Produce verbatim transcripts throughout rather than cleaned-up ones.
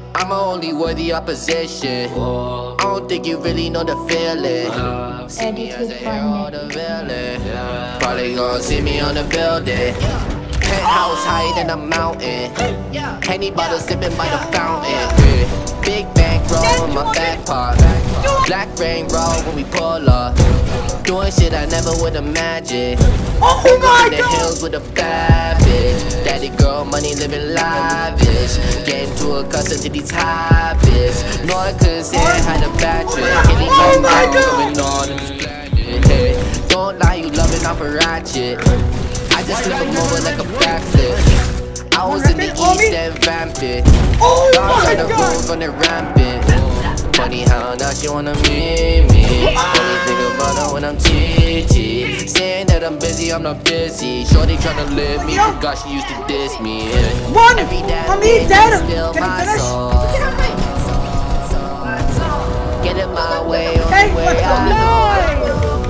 I'm only worthy opposition. I don't think you really know the feeling. See me as a hero or the villain. Probably gonna see me on the building. Penthouse higher than a mountain. Henny bottle sipping by the fountain. Big bank roll in my back part. Black rain roll when we pull up. Doing shit I never would imagine. Oh my in the God. hills with a bad bitch. Daddy girl money living lavish. Getting too accustomed to these habits. No, I couldn't say I had a bad trip. Hitting Oh my on God. going on in this planet. Hey, don't lie, you loving off a ratchet. I just flip him over like a backflip. I was in the east and vamping. Oh Now I'm my trying to God. roll on the rampant. Funny how now she wanna meet me. Only think about her when I'm T T. Saying that I'm busy, I'm not busy. Shorty tryna live me, forgot she used to diss me. One, Every damn I'm eating day, data. still Can my you finish? soul. Get in my way, Hey, only way let's go. I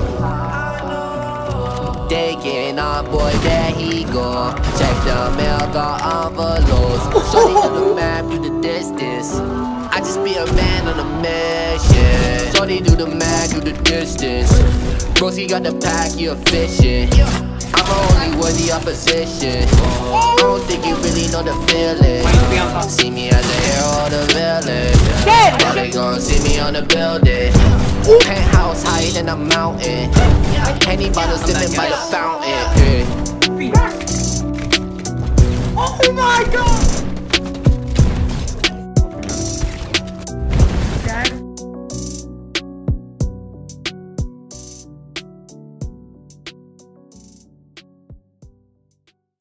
know. Taking on boy, there he go. Check the mail, got envelopes. Shorty on the map, do the distance. I just be a man on a mission. Shorty do the math, do the distance. Broski got the pack, you efficient. I'm only worthy opposition. I don't think you really know the feeling. See me as a hero or the villain. Probably gonna see me on the building. Penthouse higher than a mountain. Henny bottles sipping by the fountain. Oh my God.